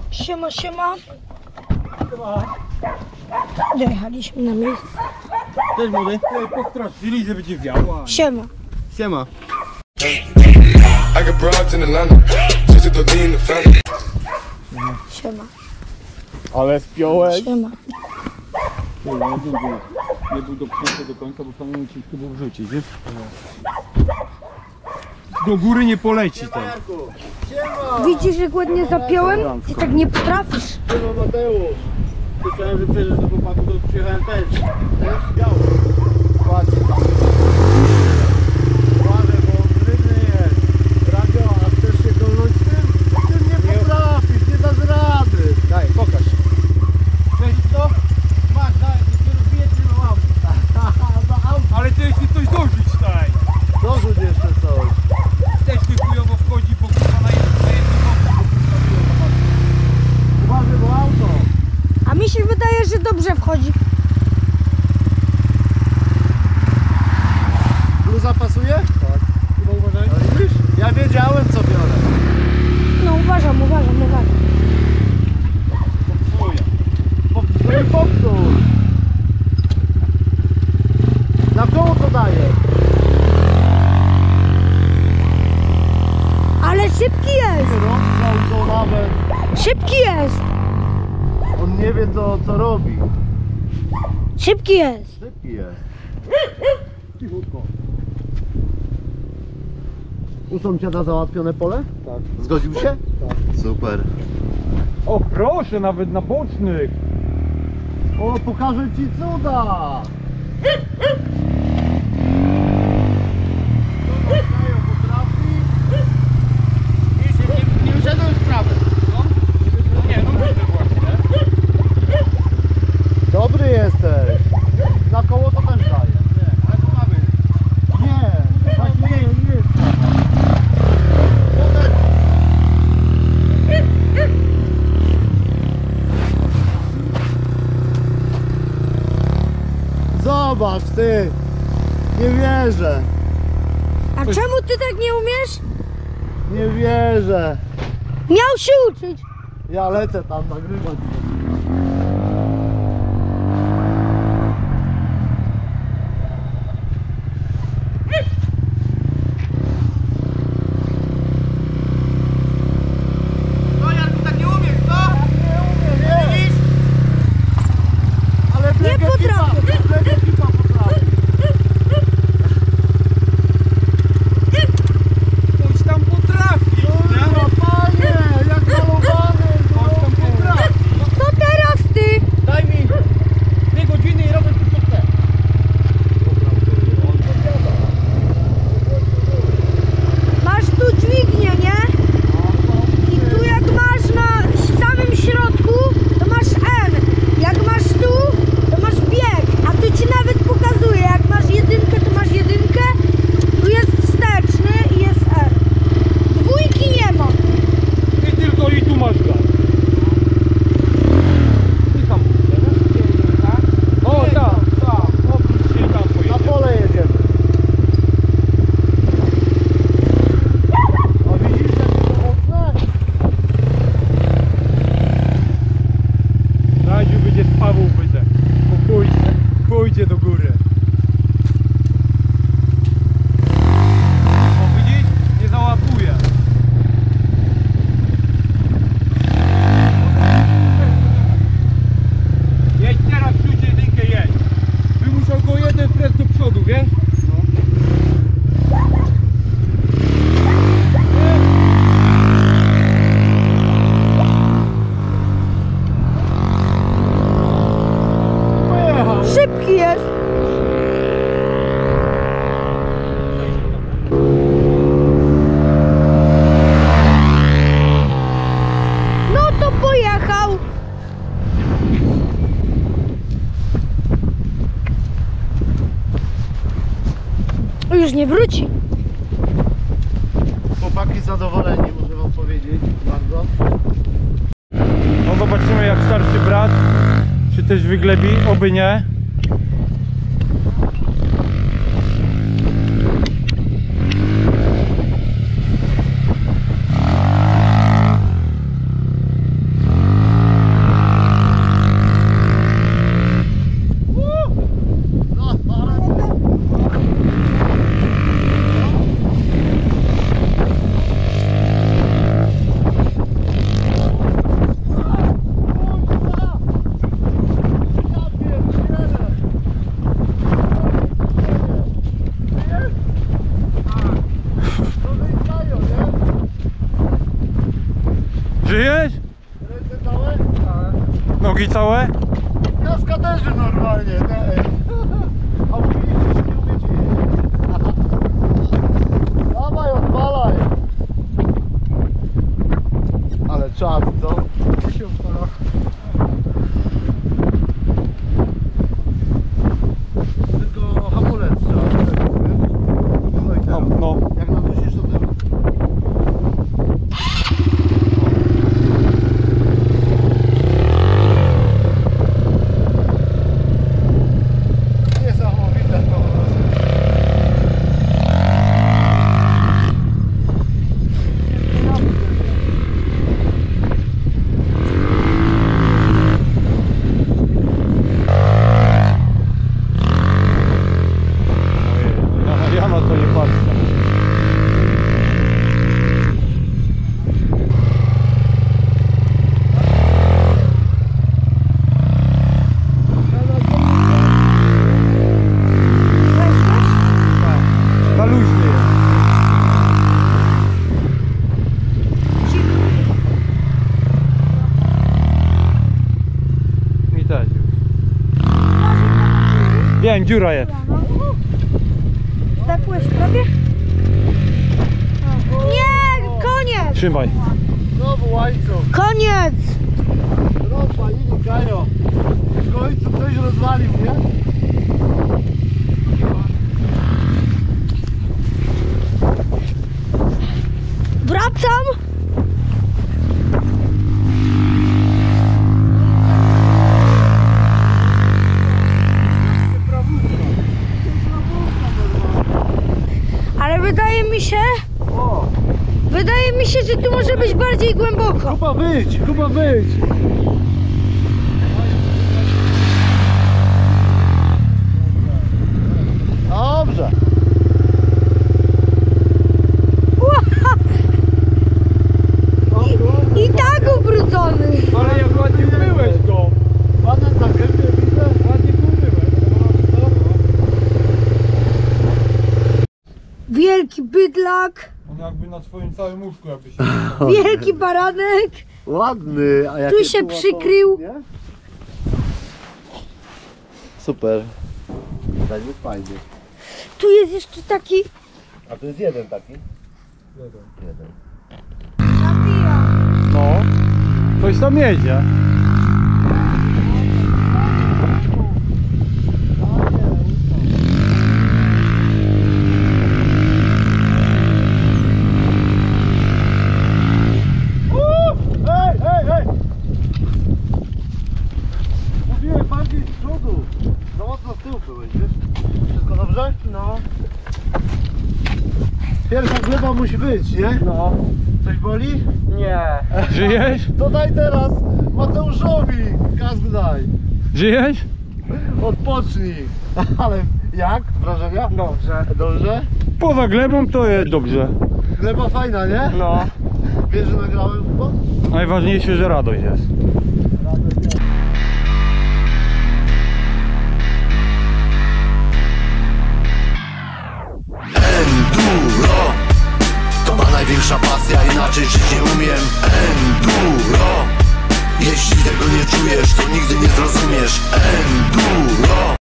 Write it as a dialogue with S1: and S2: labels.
S1: Siema, siema. Dojechaliśmy na miejsce.
S2: Cześć młody. Postraszyli, że będzie wiała.
S1: Siema.
S2: Siema.
S1: Siema.
S2: Ale spiąłeś.
S1: Siema.
S2: Nie był dopchnięty do końca, bo samemu ciężko było wrzucić, wiesz? Do góry nie poleci ten.
S1: Widzisz, jak ładnie zapiąłem? Ty tak nie potrafisz.
S2: Siema Mateusz. Słyszałem, że przecież do chłopaku to przyjechałem też. Też biało. Ładnie tam. Uważaj, bo trudny jest. Radio, a chcesz się golnąć tym? Ty nie potrafisz, nie dasz rady. Daj, pokaż. Weź to? Masz, daj, nie rozbije cię na auto. Ale ty jeśli coś dorzuć, daj. Dorzuć jeszcze coś. Też ty chujowo wchodzi, bo kurwa na jednym boku. Uważaj, bo auto.
S1: A mi się wydaje, że dobrze wchodzi.
S2: Bluza pasuje? Tak. Chyba uważaj. Widzisz? Ja wiedziałem co biorę.
S1: No uważam.
S2: Popsuję. No i popsuj. Na koło to daje.
S1: Ale szybki jest.
S2: Rozgrał go nawet.
S1: Szybki jest.
S2: On nie wie co robi.
S1: Szybki jest.
S2: Szybki jest. Cichutko. U sąsiada załatwione pole? Tak. Zgodził się? Tak. Super.
S3: O proszę, nawet na bocznych.
S2: O, pokażę ci cuda! Nie wyszedłem z prawy. Dobry jesteś. Na koło to też daje. Nie, ale to mamy. Nie, właśnie nie jest. Zobacz ty. Nie wierzę.
S1: A czemu ty tak nie umiesz?
S2: Nie wierzę.
S1: Miał się uczyć.
S2: Ja lecę tam nagrywać. No Jarku, tak nie umiesz, co? Nie umiem, ale
S1: Nie potrafię.
S2: Black ekipa potrafi.
S3: Ktoś tam potrafi.
S2: No panie, jak malowany.
S3: Ktoś tam potrafi.
S1: To teraz ty.
S2: Daj mi 2 godziny i robię tu co chcę.
S1: Masz tu dźwignię, nie? I tu jak masz na samym środku, to masz N. Jak masz tu, to masz bieg. A tu ci nawet pokazuje, jak masz jedynkę, to masz jedynkę. Tu jest wsteczny i jest R. Dwójki nie ma.
S3: I tylko i tu masz gaz. I tam. O tak. Oprócz się i tam
S2: Na
S3: pojedzie.
S2: pole jedziemy. O widzisz, jakie to mocne?
S3: Radziu będzie z Pawą wyjdę. Pójdzie do góry. O widzisz? Nie załapuje. Jedź teraz, wrzuć jedynkę, jedź. Wymuszał go jeden fres do przodu, wiesz?
S2: Pojechał.
S1: Szybki jest. No to pojechał. Już nie wróci.
S2: Chłopaki zadowoleni, muszę wam powiedzieć, bardzo.
S3: No zobaczymy jak starszy brat, czy też wyglebi, oby nie. Żyjesz?
S2: Ręce całe?
S3: Nogi całe?
S2: Kaskaderzy normalnie, nie? A mówiliście, że nie umiecie jeździć. Dawaj, odwalaj. Ale czas, co? Tylko hamulec trzeba, wiesz? No i teraz.
S3: No.
S2: Jak nadusisz, to teraz. Niesamowite to.
S3: Ojej, ja na to nie patrzę. Na luźny jest. Mi też już. Wiem, dziura jest.
S1: Tepłeś prawie? Nie, koniec!
S3: Trzymaj.
S2: Znowu łańcuch.
S1: Koniec!
S2: Rozwalili Kajo. W końcu ktoś rozwalił, nie?
S1: Wracam! Ale wydaje mi się, że tu może być bardziej głęboko.
S2: Kuba być, Kuba być. Dobrze.
S1: I tak ubrudzony.
S3: Ale jak ładnie umyłeś go.
S2: Panem na gębie widzę.
S3: Ładnie go umyłeś.
S1: Wielki bydlak,
S3: On jakby na twoim całym łóżku jakby się...
S1: wielki baranek.
S2: Ładny, a jak
S1: Tu się przykrył.
S2: Super. Będzie fajnie.
S1: Tu jest jeszcze taki...
S2: A to jest jeden taki? Jeden.
S1: Napija.
S3: No. Coś tam jedzie.
S2: Hej, hej, hej! Mówiłem bardziej z przodu. Za mocno z tyłu byłeś, wiesz? Wszystko dobrze?
S1: No.
S2: Pierwsza gleba musi być, nie?
S3: No.
S2: Coś boli?
S3: Nie. Żyjesz?
S2: To daj teraz Mateuszowi kask daj.
S3: Żyjesz?
S2: Odpocznij. Ale jak? Wrażenia?
S3: Dobrze.
S2: Dobrze?
S3: Poza glebą to jest dobrze.
S2: Gleba fajna, nie?
S3: No.
S2: Wiesz, że nagrałem chyba?
S3: Najważniejsze, że radość jest.
S4: Enduro to ma największa pasja, inaczej żyć nie umiem. Enduro, jeśli tego nie czujesz, to nigdy nie zrozumiesz. Enduro.